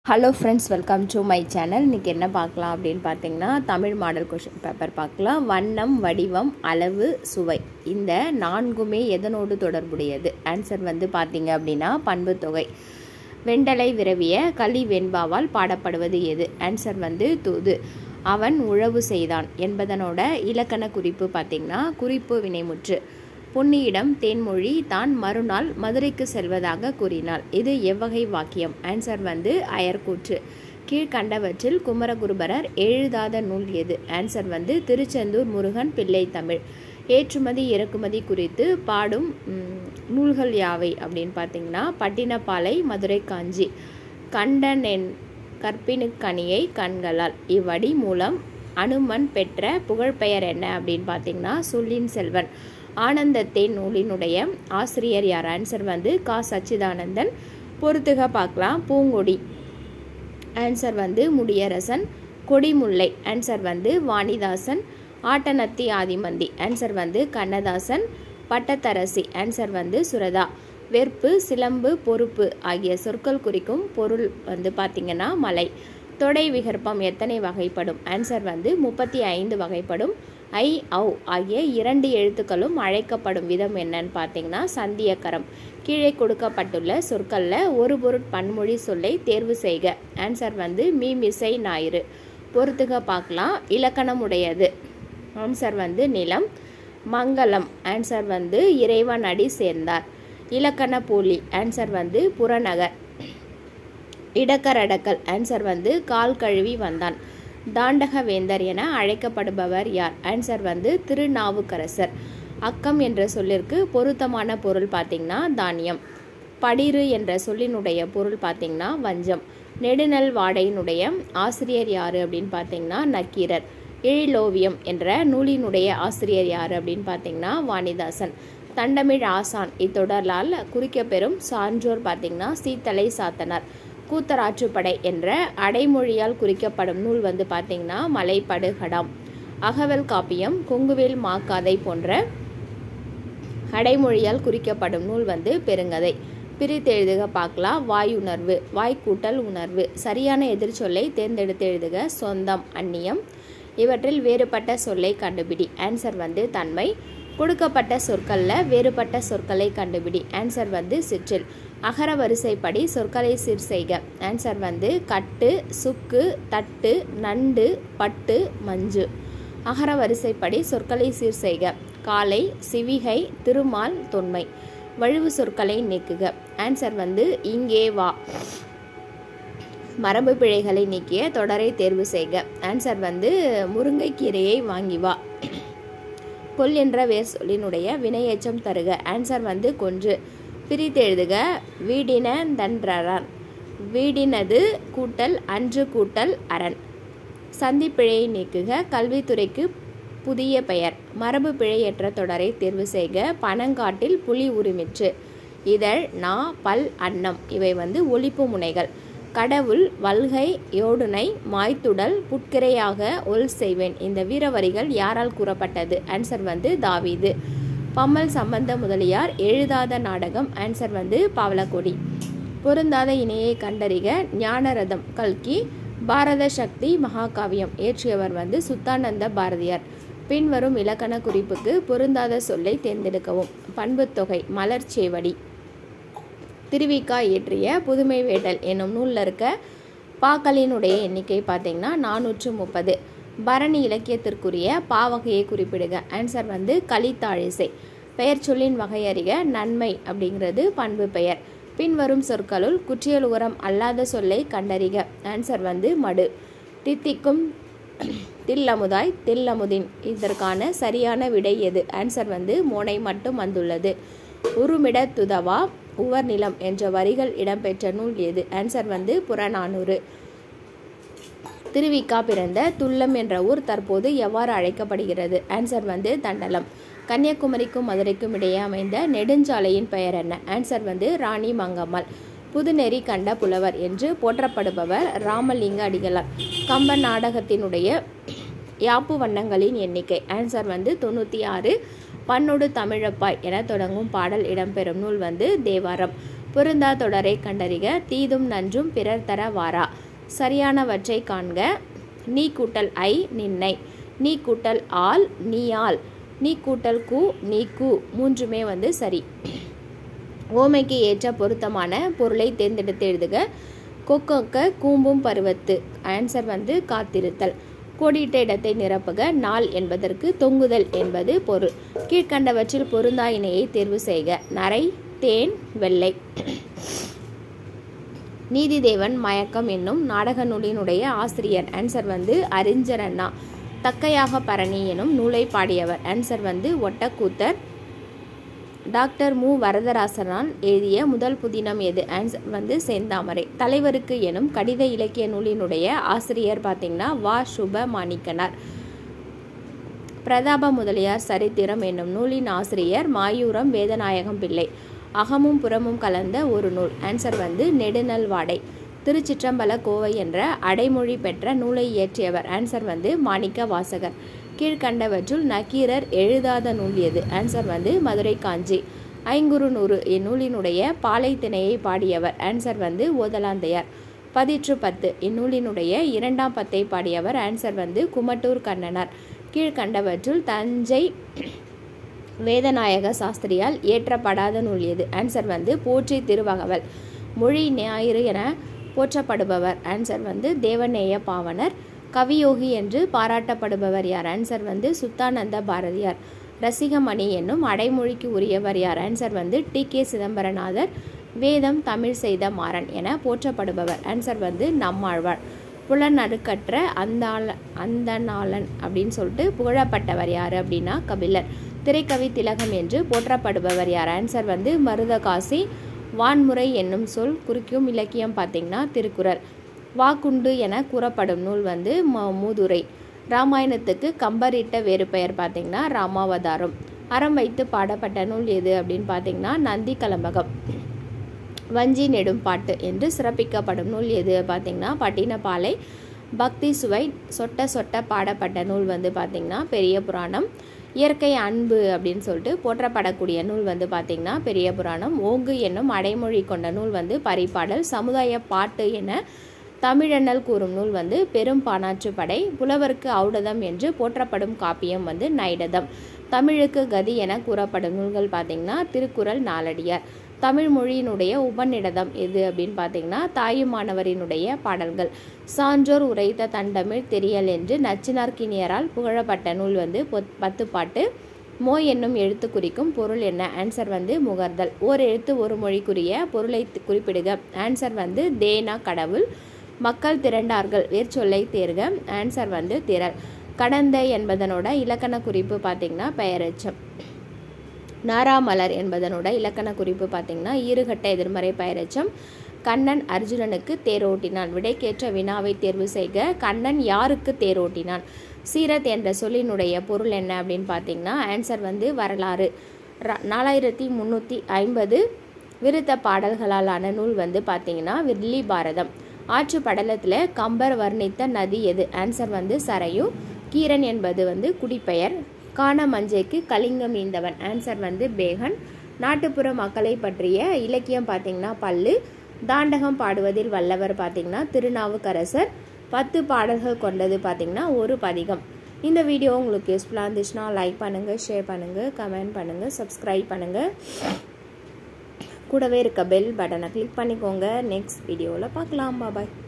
Hello friends, welcome to my channel. இன்றைக்கி என்ன பார்க்கலாம் அப்படின்னு பார்த்தீங்கன்னா, தமிழ் மாடல் கொஷின் பேப்பர் பார்க்கலாம். வண்ணம், வடிவம், அளவு, சுவை இந்த நான்குமே எதனோடு தொடர்புடையது? ஆன்சர் பார்த்தீங்க அப்படின்னா பண்புத்தொகை. வெண்டலை விரவிய களி வெண்பாவால் பாடப்படுவது எது? ஆன்சர் தூது. அவன் உழவு செய்தான் என்பதனோட இலக்கண குறிப்பு பார்த்தீங்கன்னா குறிப்பு வினைமுற்று. பொன்னியிடம் தேன்மொழி தான் மறுநாள் மதுரைக்கு செல்வதாக கூறினாள். இது எவ்வகை வாக்கியம்? ஆன்சர் அயர்கூற்று. கீழ்கண்டவற்றில் குமரகுருபரர் எழுதாத நூல் எது? ஆன்சர் திருச்செந்தூர் முருகன் பிள்ளை தமிழ். ஏற்றுமதி இறக்குமதி குறித்து பாடும் நூல்கள் யாவை அப்படின்னு பார்த்தீங்கன்னா பட்டினப்பாலை, மதுரை காஞ்சி. கண்டன் என் கற்பினுக்கணியை கண்களால். இவ்வடி மூலம் அனுமன் பெற்ற புகழ்பெயர் என்ன அப்படின்னு பார்த்தீங்கன்னா சொல்லின் செல்வன். ஆனந்தத்தேன் நூலினுடைய ஆசிரியர் யார்? ஆன்சர் கா சச்சிதானந்தன். பொறுத்துக பார்க்கலாம். Poongodi. Answer Mudiyarasan. Kodimullai. Answer Vanidasan. Attanathi Adhimanthi. Answer Kannadasan. Pattatharasi. Answer Suratha. வெற்பு, சிலம்பு, பொறுப்பு ஆகிய சொற்கள் குறிக்கும் பொருள் பார்த்தீங்கன்னா மலை. தொடை விகற்பம் எத்தனை வகைப்படும்? ஆன்சர் 35 வகைப்படும். ஐ, ஔ ஆகிய 2 எழுத்துக்களும் அழைக்கப்படும் விதம் என்னன்னு பார்த்தீங்கன்னா சந்தியக்கரம். கீழே கொடுக்கப்பட்டுள்ள சொற்களில் ஒரு பொருட் பன்மொழி சொல்லை தேர்வு செய்க. ஆன்சர் மீமிசை ஞாயிறு. பொறுத்துக பார்க்கலாம். இலக்கணம் உடையது. ஆன்சர் நிலம். மங்களம். ஆன்சர் இறைவன் அடி சேர்ந்தார். இலக்கண போலி. ஆன்சர் புறநகர். இடக்கரடக்கல். ஆன்சர் கால் கழுவி வந்தான். தாண்டக வேந்தர் என அழைக்கப்படுபவர் யார்? ஆன்சர் திருநாவுக்கரசர். அக்கம் என்ற சொல்லிற்கு பொருத்தமான பொருள் பார்த்தீங்கன்னா தானியம். படிறு என்ற சொல்லினுடைய பொருள் பார்த்தீங்கன்னா வஞ்சம். நெடுநல் வாடையினுடைய ஆசிரியர் யார் அப்படின்னு பார்த்தீங்கன்னா நக்கீரர். எழிலோவியம் என்ற நூலினுடைய ஆசிரியர் யார் அப்படின்னு பார்த்தீங்கன்னா வாணிதாசன். தண்டமிழ் ஆசான் இத்தொடரால் குறிக்கப்பெறும் சான்றோர் பார்த்தீங்கன்னா சீத்தலை சாத்தனார். கூத்தராற்றுப்படை என்ற அடைமொழியால் குறிக்கப்படும் நூல் பார்த்தீங்கன்னா மலைப்படுகடாம். அகவல் காப்பியம், கொங்குவேல் மாக்காதை போன்ற அடைமொழியால் குறிக்கப்படும் நூல் பெருங்கதை. பிரித்தெழுதுக பார்க்கலாம். வாயுணர்வு. வாய்க்கூட்டல் உணர்வு. சரியான எதிர்ச்சொல்லை தேர்ந்தெடுத்து எழுதுக. சொந்தம், அந்நியம். இவற்றில் வேறுபட்ட சொல்லை கண்டுபிடி. ஆன்சர் தன்மை. கொடுக்கப்பட்ட சொற்களில் வேறுபட்ட சொற்களை கண்டுபிடி. ஆன்சர் சிற்றில். அகர வரிசைப்படி சொற்களை சீர் செய்க. ஆன்சர் கட்டு, சுக்கு, தட்டு, நண்டு, பட்டு, மஞ்சு. அகர வரிசைப்படி சொற்களை சீர் செய்க. காலை, சிவிகை, திருமால், தொன்மை. வழுவு சொற்களை நீக்குக. ஆன்சர் இங்கே வா. மரபு பிழைகளை நீக்கிய தொடரை தேர்வு செய்க. ஆன்சர் முருங்கைக்கீரையை வாங்கி வா. கொல் என்ற வேர் சொல்லினுடைய வினையேச்சம் தருக. ஆன்சர் கொன்று. பிரித்து எழுதுக. வீடின தன்றரான். வீடினது கூட்டல் அன்று கூட்டல் அரண். சந்திப்பிழையை நீக்குக. கல்வித்துறைக்கு புதிய பெயர். மரபு பிழையற்ற தொடரை தேர்வு செய்க. பனங்காட்டில் புலி உரிமிற்று. இதழ், நா, பல், அன்னம் இவை ஒலிப்பு முனைகள். கடவுள், வல்கை, யோடுனை, மாய்த்துடல், புட்கிரையாக ஒல் செய்வேன் இந்த வீரவரிகள் யாரால் கூறப்பட்டது? ஆன்சர் தாவீது. பம்மல் சம்பந்த முதலியார் எழுதாத நாடகம். ஆன்சர் பவளக்கொடி. பொருந்தாத இணையை கண்டறிக. ஞானரதம் கல்கி. பாரத சக்தி மகாகாவியம் இயற்றியவர் சுத்தானந்த பாரதியார். பின்வரும் இலக்கண குறிப்புக்கு பொருந்தாத சொல்லை தேர்ந்தெடுக்கவும். பண்புத்தொகை. மலர்ச்சேவடி. திருவிக்கா இயற்றிய புதுமை வேடல் என்னும் நூலில் இருக்க பாக்களினுடைய எண்ணிக்கை பார்த்தீங்கன்னா 430. பரணி இலக்கியத்திற்குரிய பாவகையை குறிப்பிடுக. ஆன்சர் கலித்தாழிசை. பெயர் சொல்லின் வகை அறிக. நன்மை அப்படிங்கிறது பண்பு பெயர். பின்வரும் சொற்களுள் குற்றியல் உரம் அல்லாத சொல்லை கண்டறிக. ஆன்சர் மடு. தித்திக்கும் தில்லமுதாய், தில்லமுதின் இதற்கான சரியான விடை எது? ஆன்சர் மோனை மட்டும் வந்துள்ளது. உருமிட துதவா, உவர் நிலம் என்ற வரிகள் இடம்பெற்ற நூல் எது? ஆன்சர் புறநானூறு. திருவிக்கா பிறந்த துல்லம் என்ற ஊர் தற்போது எவ்வாறு அழைக்கப்படுகிறது? ஆன்சர் தண்டலம். கன்னியாகுமரிக்கும் மதுரைக்கும் இடையே அமைந்த நெடுஞ்சாலையின் பெயர் என்ன? ஆன்சர் ராணி மங்கம்மாள். புதுநெறி கண்ட புலவர் என்று போற்றப்படுபவர் ராமலிங்க அடிகளார். கம்பன் நாடகத்தினுடைய யாப்பு வண்ணங்களின் எண்ணிக்கை. ஆன்சர் 96. பண்ணொடு தமிழப்பாய் என தொடங்கும் பாடல் இடம்பெறும் நூல் தேவாரம். பொருந்தா தொடரை கண்டறிக. தீதும் நன்றும் பிறர் தர வாரா. சரியானவற்றை காண்க. நீ கூட்டல் ஐ நின்னை, நீ கூட்டல் ஆல் நீயால், நீ கூட்டல் கு நீ கு, மூன்றுமே வந்து சரி. ஓமைக்கு ஏற்ற பொருத்தமான பொருளை தேர்ந்தெடுத்து எழுதுக. கொக்கொக்க கூம்பும் பருவத்து. ஆன்சர் வந்து காத்திருத்தல். கோடிட்ட இடத்தை நிரப்புக. நாள் என்பதற்கு தொங்குதல் என்பது பொருள். கீழ்கண்டவற்றில் பொருந்தா இணையை தேர்வு செய்க. நரை, தேன், வெள்ளை. நீதிதேவன் மயக்கம் என்னும் நாடக நூலினுடைய ஆசிரியர். ஆன்சர் வந்து அறிஞர் அண்ணா. தக்கையாக பரணி எனும் நூலை பாடியவர். ஆன்சர் வந்து ஒட்டக்கூத்தர். டாக்டர் மு வரதராசனால் எழுதிய முதல் புதினம் எது? ஆன்சர் வந்து செந்தாமரை. தலைவருக்கு எனும் கடித இலக்கிய நூலினுடைய ஆசிரியர் பார்த்தீங்கன்னா வா சுப மாணிக்கனார். பிரதாப முதலியார் சரித்திரம் என்னும் நூலின் ஆசிரியர் மாயூரம் வேதநாயகம் பிள்ளை. அகமும் புறமும் கலந்த ஒரு நூல். ஆன்சர் வந்து நெடுநல் வாடை. திருச்சிற்றம்பல கோவை என்ற அடைமொழி பெற்ற நூலை இயற்றியவர். ஆன்சர் வந்து மாணிக்க வாசகர். கீழ்கண்டவற்றுள் நக்கீரர் எழுதாத நூல் எது? ஆன்சர் வந்து மதுரை காஞ்சி. ஐங்குறு நூறு இந்நூலினுடைய பாலை திணையை பாடியவர். ஆன்சர் வந்து ஓதலாந்தையார். பதிற்று 10 இந்நூலினுடைய 2ஆம் பத்தை பாடியவர். ஆன்சர் வந்து குமட்டூர் கண்ணனார். கீழ்கண்டவற்றுள் தஞ்சை வேதநாயக சாஸ்திரியால் இயற்றப்படாத நூல் எது? ஆன்சர் வந்து போற்றி திருவகவல். மொழி ஞாயிறு என போற்றப்படுபவர். ஆன்சர் வந்து தேவநேய பாவனர். கவியோகி என்று பாராட்டப்படுபவர் யார்? ஆன்சர் வந்து சுத்தானந்த பாரதியார். ரசிகமணி என்னும் அடைமொழிக்கு உரியவர் யார்? ஆன்சர் வந்து டி.கே. சிதம்பரநாதர். வேதம் தமிழ் செய்த மாறன் என போற்றப்படுபவர். ஆன்சர் வந்து நம்மாழ்வார். புலனறுக்கற்ற அந்தநாளன் அப்படின்னு சொல்லிட்டு புகழப்பட்டவர் யார் அப்படின்னா கபிலர். திரைக்கவி திலகம் என்று போற்றப்படுபவர் யார்? ஆன்சர் வந்து மருதகாசி. வான்முறை என்னும் சொல் குறிக்கும் இலக்கியம் பார்த்தீங்கன்னா திருக்குறள். வாக்குண்டு என கூறப்படும் நூல் வந்து மூதுரை. ராமாயணத்துக்கு கம்பரிட்ட வேறு பெயர் பார்த்தீங்கன்னா ராமாவதாரம். அறம் வைத்து பாடப்பட்ட நூல் எது அப்படின்னு பார்த்தீங்கன்னா நந்தி கலம்பகம். வஞ்சி நெடும் பாட்டு என்று சிறப்பிக்கப்படும் நூல் எது பார்த்தீங்கன்னா பட்டினப்பாலை. பக்தி சுவை சொட்ட சொட்ட பாடப்பட்ட நூல் வந்து பார்த்தீங்கன்னா பெரிய புராணம். இயற்கை அன்பு அப்படின்னு சொல்லிட்டு போற்றப்படக்கூடிய நூல் வந்து பார்த்தீங்கன்னா பெரிய புராணம். ஓங்கு என்னும் அடைமொழி கொண்ட நூல் வந்து பரிபாடல். சமுதாய பாட்டு என தமிழண்ணல் கூறும் நூல் வந்து பெரும் பானாற்று படை. புலவருக்கு ஔடதம் என்று போற்றப்படும் காப்பியம் வந்து நைடதம். தமிழுக்கு கதி என கூறப்படும் நூல்கள் பார்த்தீங்கன்னா திருக்குறள், நாலடியார். தமிழ் மொழியினுடைய உபநிடதம் எது அப்படின்னு பார்த்தீங்கன்னா தாயுமானவரினுடைய பாடல்கள். சான்றோர் உரைத்த தண்டமிழ் தெரியல் என்று நச்சினார்க்கினியரால் புகழப்பட்ட நூல் வந்து 10 பாட்டு. மோ என்னும் எழுத்து குறிக்கும் பொருள் என்ன? ஆன்சர் வந்து முகர்தல். ஓர் எழுத்து ஒரு மொழிக்குரிய பொருளை குறிப்பிடுக. ஆன்சர் வந்து தேனா கடவுள். மக்கள் திரண்டார்கள் வேர்ச்சொல்லை தேர்க. ஆன்சர் வந்து திரள். கடந்த என்பதனோட இலக்கண குறிப்பு பார்த்தீங்கன்னா பெயரெச்சம். நாராமலர் என்பதனோட இலக்கண குறிப்பு பார்த்தீங்கன்னா ஈறுகட்ட எதிர்மறை பெயரெச்சம். கண்ணன் அர்ஜுனனுக்கு தேரோட்டினான். விடைக்கேற்ற வினாவை தேர்வு செய்க. கண்ணன் யாருக்கு தேரோட்டினான்? சீரத் என்ற சொல்லினுடைய பொருள் என்ன அப்படின்னு பார்த்தீங்கன்னா ஆன்சர் வந்து வரலாறு. 4350 விருத்த பாடல்களாலான நூல் வந்து பார்த்தீங்கன்னா வில்லி பாரதம். ஆற்று படலத்தில் கம்பர் வர்ணித்த நதி எது? ஆன்சர் வந்து சரையு. கீரன் என்பது வந்து குடிப்பெயர். காண மஞ்சைக்கு கலிங்கம் ஈந்தவன். ஆன்சர் வந்து பேகன். நாட்டுப்புற மக்களை பற்றிய இலக்கியம் பார்த்தீங்கன்னா பல்லு. தாண்டகம் பாடுவதில் வல்லவர் பார்த்தீங்கன்னா திருநாவுக்கரசர். 10 பாடல்கள் கொண்டது பார்த்தீங்கன்னா ஒரு பதிகம். இந்த வீடியோ உங்களுக்கு யூஸ்ஃபுல்லாக இருந்துச்சுன்னா லைக் பண்ணுங்கள், ஷேர் பண்ணுங்கள், கமெண்ட் பண்ணுங்கள், சப்ஸ்கிரைப் பண்ணுங்கள். கூடவே இருக்க பெல் பட்டனை கிளிக் பண்ணிக்கோங்க. நெக்ஸ்ட் வீடியோவில் பார்க்கலாம். பாய்.